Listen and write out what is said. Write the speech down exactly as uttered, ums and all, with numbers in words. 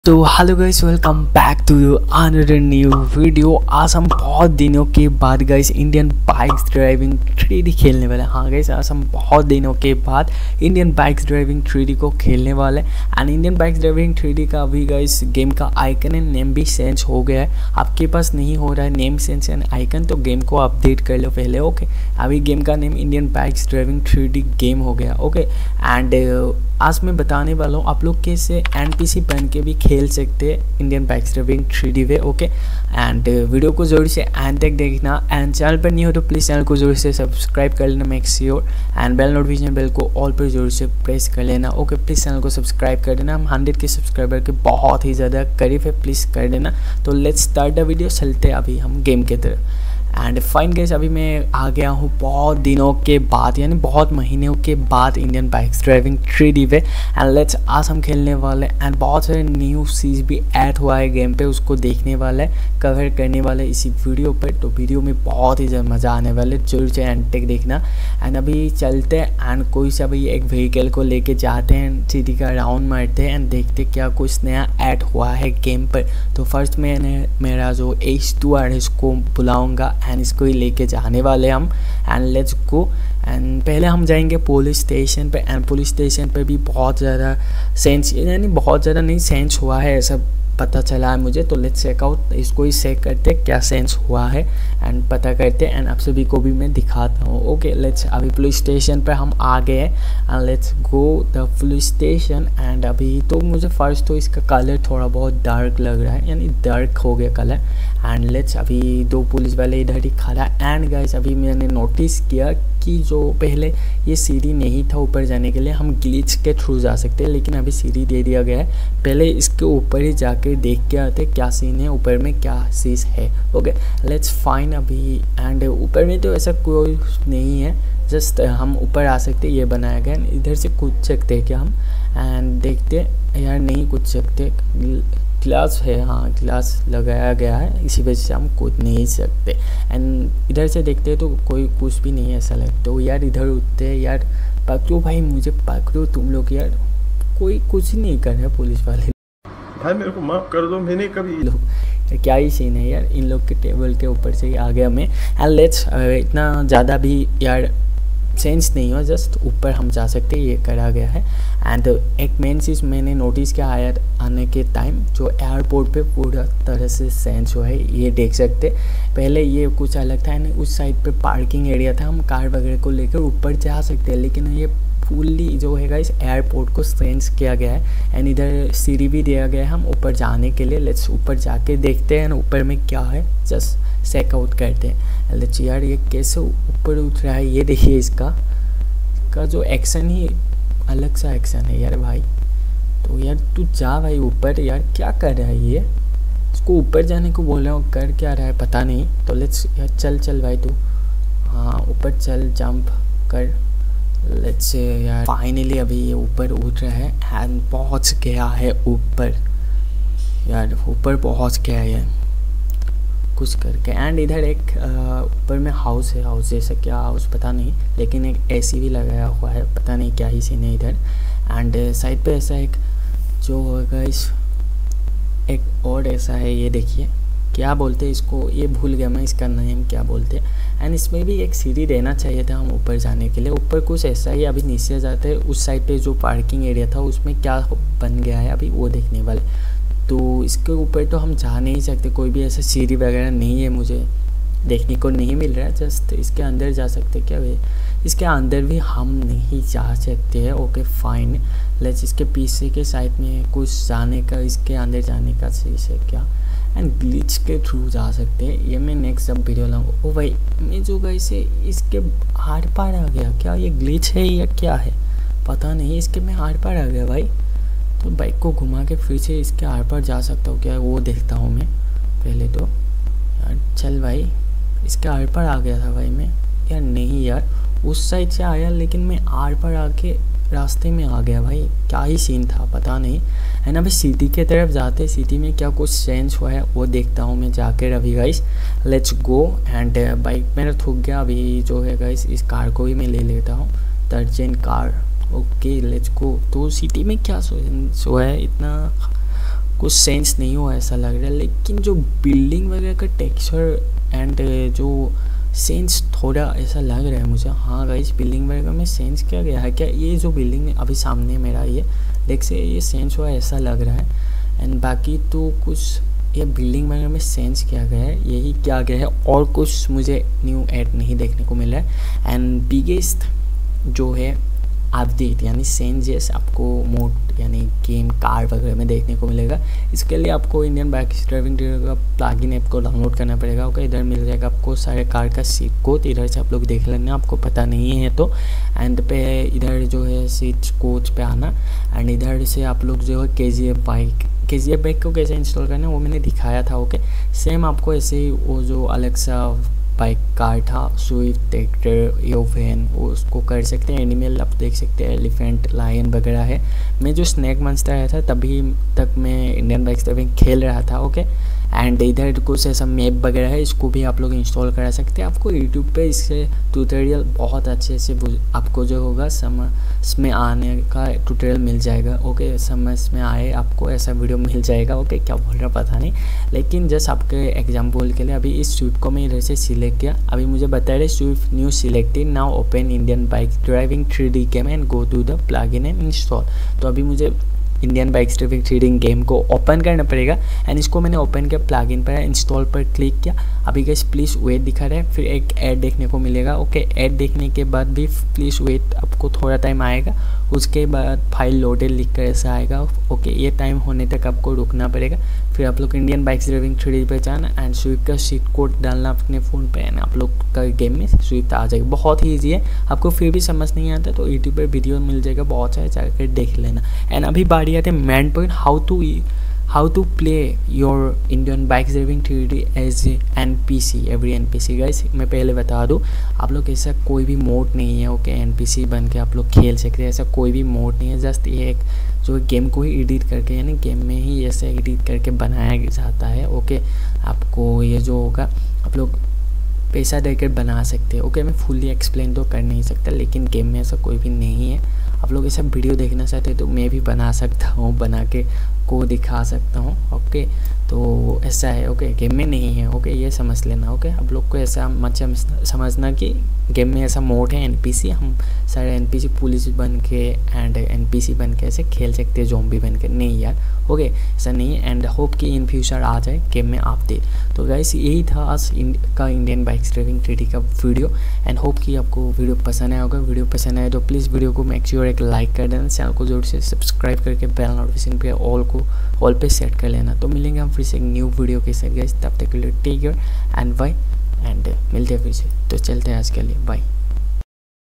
तो hello guys, welcome back to another new video. आज हम बहुत दिनों के बाद guys Indian bikes driving three D खेलने वाले हैं। हाँ गाइस, आज हम बहुत दिनों के बाद Indian bikes driving three D को खेलने वाले हैं। And Indian bikes driving three D का अभी गाइस गेम का आइकन एंड नेम भी चेंज हो गया है। आपके पास नहीं हो रहा है नेम चेंज एंड आइकन, तो गेम को अपडेट कर लो पहले। ओके, अभी गेम का name Indian bikes driving three D game हो गया। ओके, एंड आज मैं बताने वाला हूँ आप लोग कैसे एनपीसी बन के भी खेल सकते हैं Indian bikes driving three D वे। ओके, एंड वीडियो को जरूर से एंड तक देखना। एंड चैनल पर नहीं हो तो प्लीज़ चैनल को जरूर से सब्सक्राइब कर लेना, make sure. And bell notification bell को ऑल पर जरूर से प्रेस कर लेना। ओके, प्लीज़ चैनल को सब्सक्राइब कर देना। हम हंड्रेड के सब्सक्राइबर के बहुत ही ज़्यादा करीब है, प्लीज़ कर देना। तो लेट्स स्टार्ट द वीडियो, चलते अभी हम गेम के तरफ। एंड फाइन गाइस, अभी मैं आ गया हूँ बहुत दिनों के बाद, यानी बहुत महीनों के बाद Indian bikes driving three D वे। एंड लेट्स आज हम खेलने वाले एंड बहुत सारे न्यू चीज़ भी ऐड हुआ है गेम पे, उसको देखने वाले कवर करने वाले इसी वीडियो पर। तो वीडियो में बहुत ही ज़्यादा मज़ा आने वाले, जरूर से एंड तक देखना। एंड अभी चलते हैं एंड कोई सा भी एक व्हीकल को लेके जाते हैं, सिटी का राउंड मारते हैं एंड देखते क्या कुछ नया ऐड हुआ है गेम पर। तो फर्स्ट मैंने मेरा जो एच टू आर है इसको बुलाऊँगा एंड इसको ही लेके जाने वाले हम। And let's go. एंड पहले हम जाएंगे पुलिस स्टेशन पे। एंड पुलिस स्टेशन पे भी बहुत ज़्यादा सेंस, यानी बहुत ज़्यादा नहीं सेंस हुआ है ऐसा पता चला है मुझे। तो लेट्स चेक आउट, इसको ही चेक करते क्या सेंस हुआ है एंड पता करते एंड आप सभी को भी मैं दिखाता हूँ। ओके, लेट्स अभी पुलिस स्टेशन पे हम आ गए and let's go the police station. And अभी तो मुझे फर्स्ट तो इसका कलर थोड़ा बहुत डार्क लग रहा है, यानी डार्क हो गया कलर। एंड लेट्स अभी दो पुलिस वाले इधर ही खड़ा। एंड गाइस, अभी मैंने नोटिस किया कि जो पहले ये सीढ़ी नहीं था ऊपर जाने के लिए, हम ग्लिच के थ्रू जा सकते हैं, लेकिन अभी सीढ़ी दे दिया गया है। पहले इसके ऊपर ही जाके देख के आते क्या सीन है, ऊपर में क्या चीज़ है। ओके, लेट्स फाइन अभी। एंड ऊपर में तो ऐसा कोई नहीं है, जस्ट हम ऊपर आ सकते, ये बनाया गया। इधर से कूद सकते हैं क्या हम? एंड देखते यार, नहीं कूद सकते, ग्लास है, हाँ ग्लास लगाया गया है, इसी वजह से हम कूद नहीं सकते। एंड इधर से देखते हैं तो कोई कुछ भी नहीं है ऐसा लगता। तो यार इधर उठते हैं, यार पकड़ो भाई, मुझे पकड़ो तुम लोग, यार कोई कुछ नहीं कर रहा पुलिस वाले भाई, मेरे को माफ़ कर दो, मैंने कभी लोग। क्या ही सीन है यार, इन लोग के टेबल के ऊपर से ही आ गया मैं। एंड लेट्स इतना ज़्यादा भी यार सेंस नहीं हो, जस्ट ऊपर हम जा सकते हैं, ये करा गया है। एंड एक मेन चीज़ मैंने नोटिस किया आया आने के टाइम, जो एयरपोर्ट पे पूरा तरह से सेंस हुआ है, ये देख सकते। पहले ये कुछ अलग था, यानी उस साइड पे पार्किंग एरिया था, हम कार वगैरह को लेकर ऊपर जा सकते हैं, लेकिन ये फुल्ली जो है इस एयरपोर्ट को सेंस किया गया है। एंड इधर सीढ़ी भी दिया गया है हम ऊपर जाने के लिए। लेट्स ऊपर जाके देखते हैं ऊपर में क्या है, जस्ट चेक आउट करते हैं। लेट्स यार ये कैसे ऊपर उठ रहा है, ये देखिए इसका का जो एक्शन ही अलग सा एक्शन है यार भाई। तो यार तू जा भाई ऊपर, यार क्या कर रहा है ये, इसको ऊपर जाने को बोल रहा हूँ, कर क्या रहा है पता नहीं। तो लेट्स यार चल चल भाई तू, हाँ ऊपर चल, जंप कर। लेट्स यार फाइनली अभी ये ऊपर उठ रहा है एंड पहुँच गया है ऊपर, यार ऊपर पहुँच गया है कुछ करके। एंड इधर एक ऊपर में हाउस है, हाउस जैसा क्या हाउस पता नहीं, लेकिन एक एसी भी लगाया हुआ है, पता नहीं क्या ही सीन है इधर। एंड साइड पे ऐसा एक जो होगा इस एक और ऐसा है, ये देखिए क्या बोलते हैं इसको, ये भूल गया मैं इसका नेम क्या बोलते हैं। एंड इसमें भी एक सीढ़ी देना चाहिए था हम ऊपर जाने के लिए, ऊपर कुछ ऐसा ही। अभी नीचे जाते हैं, उस साइड पे जो पार्किंग एरिया था उसमें क्या बन गया है अभी वो देखने वाले। तो इसके ऊपर तो हम जा नहीं सकते, कोई भी ऐसा सीढ़ी वगैरह नहीं है, मुझे देखने को नहीं मिल रहा है। जस्ट इसके अंदर जा सकते क्या वे, इसके अंदर भी हम नहीं जा सकते हैं। ओके फाइन, लेट्स इसके पीछे के साइड में कुछ जाने का, इसके अंदर जाने का चीज़ है क्या। एंड ग्लिच के थ्रू जा सकते हैं, ये मैं नेक्स्ट सब वीडियो लाऊंगा। ओ भाई मैं जो गई से इसके आर पार आ गया, क्या ये ग्लिच है या क्या है पता नहीं, इसके मैं आर पार आ गया भाई। तो बाइक को घुमा के फिर से इसके आर पार जा सकता हूँ क्या, वो देखता हूँ मैं पहले तो। यार चल भाई, इसके आर पार आ गया था भाई मैं, यार नहीं यार उस साइड से आया, लेकिन मैं आर पार आके रास्ते में आ गया भाई, क्या ही सीन था पता नहीं। है ना भाई, सिटी के तरफ जाते, सिटी में क्या कुछ चेंज हुआ है वो देखता हूँ मैं जाके अभी guys. Let's go. And bike मेरा थूक गया, अभी जो है गाइस इस कार को भी मैं ले लेता हूँ, तर्जन कार। Okay let's go. तो सिटी में क्या सो, सो है इतना कुछ सेंस नहीं हुआ ऐसा लग रहा है, लेकिन जो बिल्डिंग वगैरह का टेक्सचर एंड जो सेंस थोड़ा ऐसा लग रहा है मुझे। हाँ गाइस, बिल्डिंग वगैरह में सेंस क्या गया है क्या? ये जो बिल्डिंग अभी सामने मेरा ये देख से ये सेंस हुआ ऐसा लग रहा है। एंड बाकी तो कुछ ये बिल्डिंग वगैरह में सेंस किया गया है, यही क्या गया है, और कुछ मुझे न्यू ऐड नहीं देखने को मिला है। एंड बिगेस्ट जो है अपडेट यानी चेंजेस आपको मोड यानी गेम कार वगैरह में देखने को मिलेगा। इसके लिए आपको इंडियन बाइक ड्राइविंग का प्लगइन ऐप को डाउनलोड करना पड़ेगा। ओके, इधर मिल जाएगा आपको सारे कार का सीट कोड, इधर से आप लोग देख लेना, आपको पता नहीं है तो। एंड पे इधर जो है सीट कोच पे आना, एंड इधर से आप लोग जो है के जी एफ बाइक के जी एफ बाइक को कैसे इंस्टॉल करना है वो मैंने दिखाया था। ओके, सेम आपको ऐसे ही वो जो अलेक्सा बाइक कार था, स्विफ्ट, ट्रैक्टर, योवेन, वो उसको कर सकते हैं। एनिमल आप देख सकते हैं, एलिफेंट, लायन वगैरह है। मैं जो स्नैक मंस्टर आया था तभी तक मैं इंडियन बाइक ड्राइविंग खेल रहा था। ओके, एंड इधर कुछ ऐसा मैप वगैरह है, इसको भी आप लोग इंस्टॉल करा सकते हैं। आपको यूट्यूब पे इससे ट्यूटोरियल बहुत अच्छे से आपको जो होगा समझ में आने का ट्यूटोरियल मिल जाएगा। ओके, समझ में आए आपको ऐसा वीडियो मिल जाएगा। ओके, क्या बोल रहा पता नहीं, लेकिन जस्ट आपके एग्जाम्पल के लिए अभी इस स्विफ्ट को मैं इधर से सिलेक्ट किया। अभी मुझे बता रहे Swift new selected, now open Indian bike driving three D game and go to the plugin and install. तो अभी मुझे Indian bike driving three D game को ओपन करना पड़ेगा। एंड इसको मैंने ओपन किया, प्लगइन पर इंस्टॉल पर क्लिक किया। अभी गाइस प्लीज़ वेट दिखा रहा है, फिर एक ऐड देखने को मिलेगा। ओके, ऐड देखने के बाद भी प्लीज़ वेट, आपको थोड़ा टाइम आएगा। उसके बाद फाइल लोडेड लिख कर ऐसा आएगा। ओके, ये टाइम होने तक आपको रुकना पड़ेगा। फिर आप लोग Indian bike driving three D पे जाना एंड स्विफ्ट का सीट कोड डालना अपने फ़ोन पे, एंड आप लोग का गेम में स्विफ्ट आ जाएगा। बहुत ही ईजी है, आपको फिर भी समझ नहीं आता तो यूट्यूब पर वीडियो मिल जाएगा, बहुत सारे जाकर देख लेना। एंड अभी बारी आते हैं main point, how to how to play your Indian bike driving three D as N P C, every N P C. Guys मैं पहले बता दूँ, आप लोग ऐसा कोई भी मोड नहीं है। ओके, एन पी सी बन के आप लोग खेल सकते हैं, ऐसा कोई भी मोड नहीं है। जस्ट ये एक जो गेम को ही एडिट करके यानी गेम में ही ऐसे एडिट करके बनाया जाता है। ओके, आपको ये जो होगा आप लोग पैसा देकर बना सकते हैं। ओके, मैं फुल्ली एक्सप्लेन तो कर नहीं सकता, लेकिन गेम में ऐसा कोई भी नहीं है। आप लोग ऐसा वीडियो देखना चाहते हैं तो मैं भी बना सकता हूँ, बना के को दिखा सकता हूँ। ओके, तो ऐसा है। ओके, गेम में नहीं है। ओके, ये समझ लेना। ओके, आप लोग को ऐसा मत समझना कि गेम में ऐसा मोड है एनपीसी, हम सारे एनपीसी पुलिस बन के एंड एनपीसी बन के ऐसे खेल सकते हैं, ज़ॉम्बी बन के। नहीं यार, ओके ऐसा नहीं है। एंड होप कि इन फ्यूचर आ जाए गेम में अपडेट। तो गाइस यही था आज का Indian bike driving three D का वीडियो, एंड होप कि आपको वीडियो पसंद आया होगा। वीडियो पसंद आए तो प्लीज़ वीडियो को मेक श्योर एक लाइक कर देना, चैनल को जोर से सब्सक्राइब करके बेल नोटिफिकेशन पे ऑल को ऑल पे सेट कर लेना। तो मिलेंगे हम फिर से एक न्यू वीडियो के साथ गाइस, तब तक के लिए take care and bye, and मिलते हैं फिर से। तो चलते हैं आज के लिए, बाय।